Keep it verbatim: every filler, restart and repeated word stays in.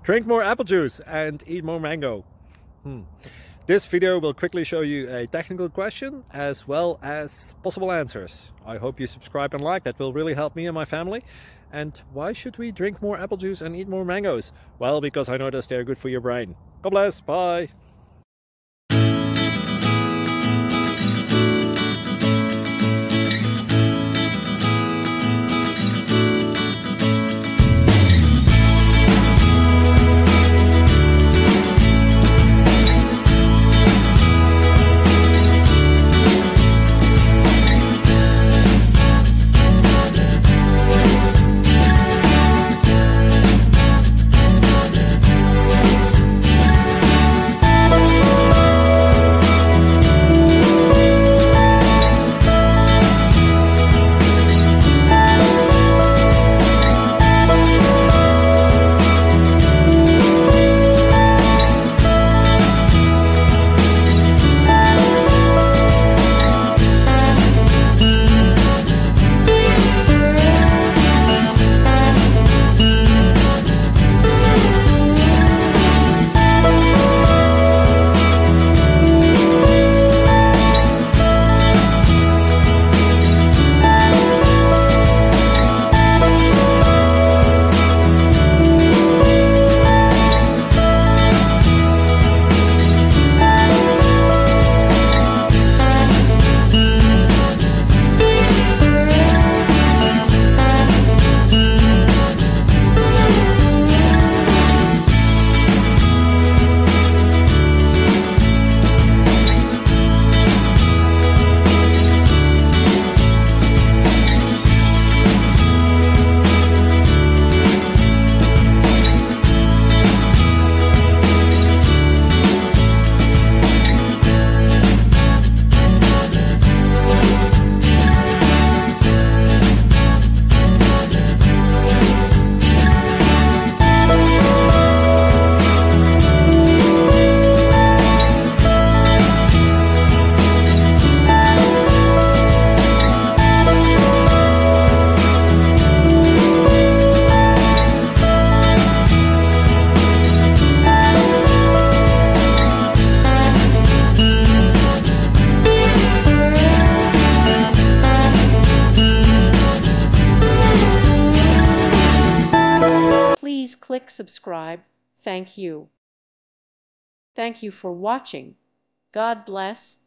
Drink more apple juice and eat more mango. Hmm. This video will quickly show you a technical question as well as possible answers. I hope you subscribe and like, that will really help me and my family. And why should we drink more apple juice and eat more mangoes? Well, because I noticed they're good for your brain. God bless, bye! Please click subscribe. Thank you. Thank you for watching. God bless.